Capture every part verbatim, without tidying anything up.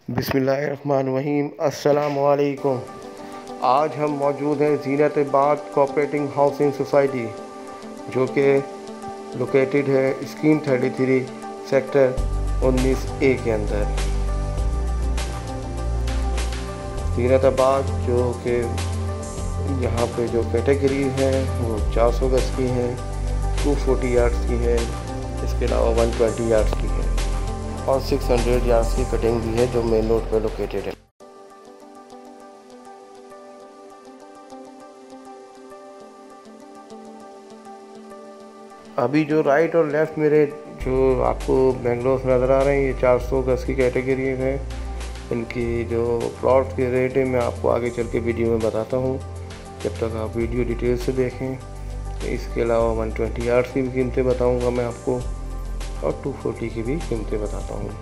बिस्मिल्लाहिर्रहमानिर्रहीम। अस्सलामु अलैकुम। आज हम मौजूद हैं ज़ीनत-ए-बाद कोऑपरेटिव हाउसिंग सोसाइटी, जो कि लोकेटेड है स्कीम तैंतीस सेक्टर उन्नीस ए के अंदर। ज़ीनत-ए-बाद जो कि यहाँ पे जो कैटेगरी है वो चार सौ गज की हैं, दो सौ चालीस यार्ड्स की है, इसके अलावा एक सौ बीस यार्ड्स की है और छह सौ यार्ड्स की कटिंग भी है जो मेन रोड पे लोकेटेड है। अभी जो राइट और लेफ़्ट मेरे जो आपको बेंगलोर नज़र आ रहे हैं, ये चार सौ गज की कैटेगरी हैं। इनकी जो प्लॉट के रेट है मैं आपको आगे चल के वीडियो में बताता हूँ, जब तक आप वीडियो डिटेल से देखें। इसके अलावा एक सौ बीस यार्ड्स की भी कीमतें बताऊँगा मैं आपको और दो सौ चालीस की भी कीमतें बताता हूँ।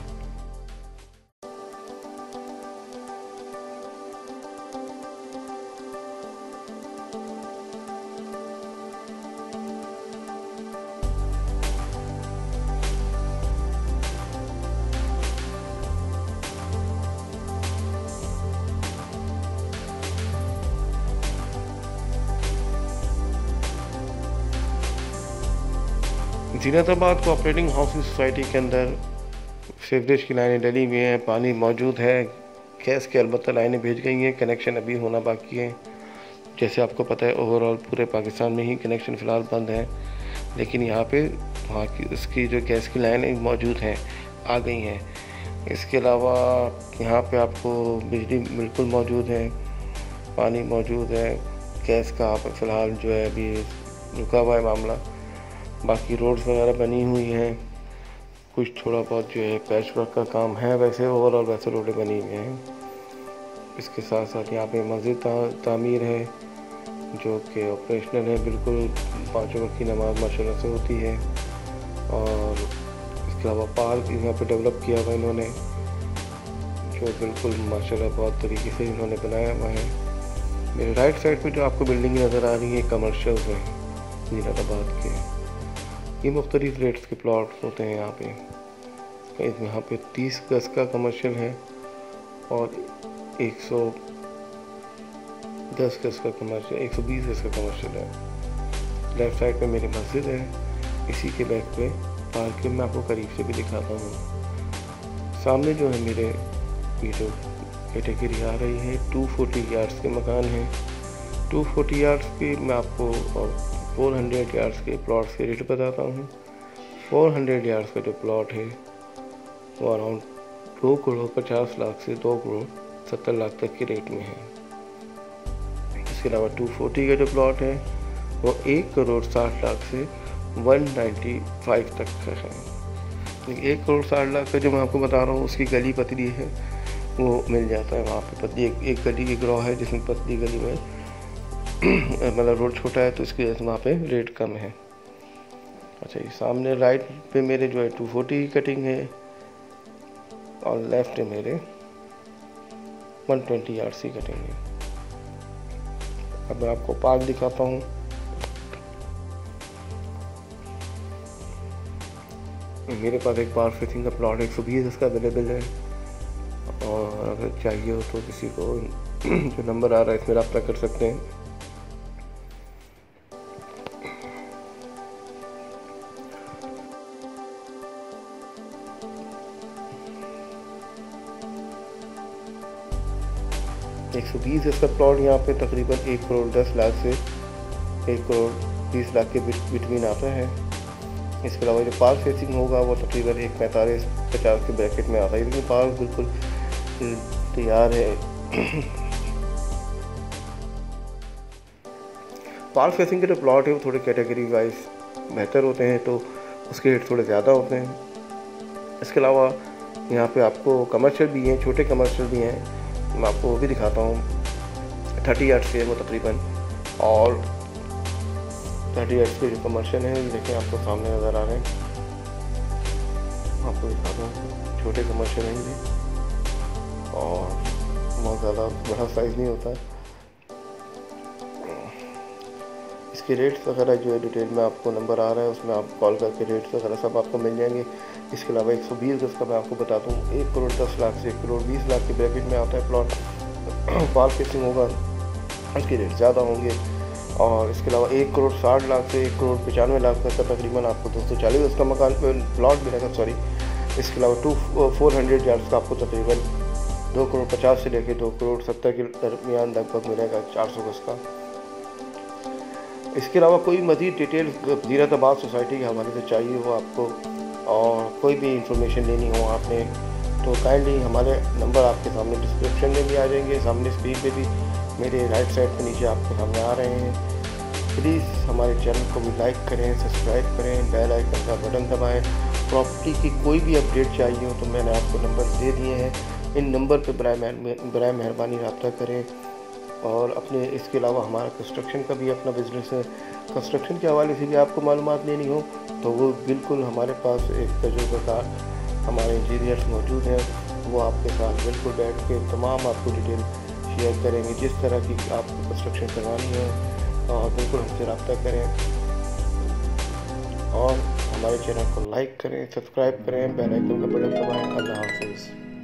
ज़ीनत-ए-बाद कोऑपरेटिव हाउसिंग सोसाइटी के अंदर सीवरेज की लाइनें डली हुई हैं, पानी मौजूद है, गैस की अलबत्ता लाइनें भेज गई हैं, कनेक्शन अभी होना बाकी है। जैसे आपको पता है ओवरऑल पूरे पाकिस्तान में ही कनेक्शन फ़िलहाल बंद है, लेकिन यहाँ पे वहाँ की उसकी जो गैस की लाइनें मौजूद हैं आ गई हैं। इसके अलावा यहाँ पे आपको बिजली बिल्कुल मौजूद है, पानी मौजूद है, गैस का आप फ़िलहाल जो है अभी रुका हुआ है मामला। बाकी रोड्स वगैरह बनी हुई हैं, कुछ थोड़ा बहुत जो है पैच वर्क का काम है, वैसे ओवरऑल वैसे रोडें बनी हुई हैं। इसके साथ साथ यहाँ पे मस्जिद ता, तामीर है जो कि ऑपरेशनल है, बिल्कुल पाँचों वक्त की नमाज माशाल्लाह से होती है। और इसके अलावा पार्क यहाँ पे डेवलप किया हुआ इन्होंने, जो बिल्कुल माशाल्लाह बहुत तरीके से इन्होंने बनाया हुआ है। मेरे राइट साइड पे जो आपको बिल्डिंग नज़र आ रही है कमर्शियल्स हैं ज़ीनत-ए-बाद के। ये मुख्तलिफ रेट्स के प्लॉट्स होते हैं यहाँ पे। यहाँ पे तीस गज का कमर्शियल है और एक सौ दस गज का कमर्शियल, एक सौ बीस गज का कमर्शियल है। लेफ़्ट साइड पे मेरी मस्जिद है, इसी के बैक पे पार्क मैं आपको करीब से भी दिखाता हूँ। सामने जो है मेरे ये जो कैटेगरी आ रही है दो सौ चालीस यार्ड्स के मकान हैं। दो सौ चालीस यार्ड्स की मैं आपको और चार सौ यार्ड्स के प्लॉट के रेट बताता हूँ। चार सौ यार्ड्स का जो प्लॉट है वो अराउंड दो करोड़ पचास लाख से दो करोड़ सत्तर लाख तक के रेट में है। इसके अलावा दो सौ चालीस का जो प्लॉट है वो एक करोड़ साठ लाख से एक सौ पचानवे तक का है। एक करोड़ साठ लाख का जो मैं आपको बता रहा हूँ उसकी गली पतली है, वो मिल जाता है वहाँ पे। पतली एक, एक गली की ग्रॉ है जिसमें पतली गली में मतलब रोड छोटा है तो इसकी वजह से वहाँ पे रेट कम है। अच्छा, ये सामने राइट पे मेरे जो है दो सौ चालीस की कटिंग है और लेफ्ट है मेरे एक सौ बीस यार्ड्स की कटिंग है। अब मैं आपको पार्क दिखाता हूँ। मेरे पास एक पार्क फेसिंग का प्लॉट एक सौ बीस इसका अवेलेबल है, और अगर चाहिए हो तो किसी को जो नंबर आ रहा है इसमें रब्ता कर सकते हैं। एक सौ बीस इसका प्लॉट यहाँ पे तकरीबन एक करोड़ दस लाख से एक करोड़ बीस लाख के बिटवीन आता है। इसके अलावा जो पार्क फेसिंग होगा वो तकरीबन एक पैंतालीस पचास के ब्रैकेट में आता है, लेकिन पार्क बिल्कुल तैयार है। पार्क फेसिंग के जो प्लॉट है वो थोड़े कैटेगरी वाइज बेहतर होते हैं, तो उसके रेट थोड़े ज़्यादा होते हैं। इसके अलावा यहाँ पे आपको कमर्शियल भी हैं, छोटे कमर्शियल भी हैं, मैं आपको वो भी दिखाता हूँ। तीस यार्ड्स के वो तकरीबन, और तीस यार्ड्स के जो कमर्शियल हैं ये देखें आपको सामने नज़र आ रहे हैं। आपको दिखाता हूँ, छोटे कमर्शियल हैं ये और बहुत ज़्यादा बड़ा साइज़ नहीं होता। इसके रेट्स वगैरह जो है डिटेल में आपको नंबर आ रहा है, उसमें आप कॉल करके रेट्स वगैरह सब आपको मिल जाएंगे। इसके अलावा एक सौ बीस गज का मैं आपको बता दूँ, एक करोड़ दस लाख से एक करोड़ बीस लाख के ब्रैकेट में आता है प्लॉट। पाल फेसिंग होगा, इसके रेट ज़्यादा होंगे। और इसके अलावा एक करोड़ साठ लाख से एक करोड़ पचानवे लाख तक का तकरीबन आपको दो सौ चालीस गज का मकान प्लॉट मिलेगा, सॉरी। इसके अलावा टू फोर हंड्रेड यार्ड्स का आपको तकरीबन दो करोड़ पचास से लेकर दो करोड़ सत्तर के दरमियान लगभग मिलेगा चार सौ गज का। इसके अलावा कोई मज़ीद डिटेल जीरताबाद सोसाइटी के हवाले से चाहिए हो आपको, और कोई भी इंफॉर्मेशन लेनी हो आपने, तो काइंडली हमारे नंबर आपके सामने डिस्क्रिप्शन में भी आ जाएंगे, सामने स्क्रीन पे भी मेरे राइट साइड पे नीचे आपके सामने आ रहे हैं। प्लीज़ हमारे चैनल को भी लाइक करें, सब्सक्राइब करें, बेल आइकन का बटन दबाएं। प्रॉपर्टी की कोई भी अपडेट चाहिए हो तो मैंने आपको नंबर दे दिए हैं, इन नंबर पर बराए मेहरबानी रब्ता करें। और अपने इसके अलावा हमारा कंस्ट्रक्शन का भी अपना बिज़नेस है, कंस्ट्रक्शन के हवाले से भी आपको मालूमात लेनी हो तो वो बिल्कुल हमारे पास एक तजुर्बेकार हमारे इंजीनियर्स मौजूद हैं, वो आपके साथ बिल्कुल बैठ के तमाम आपको डिटेल शेयर करेंगे जिस तरह की आपको कंस्ट्रक्शन करवानी है। और बिल्कुल हमसे रब्ता करें और हमारे चैनल को लाइक करें, सब्सक्राइब करें, बेल आइकन का बटन दबाएं। अल्लाह हाफिज़।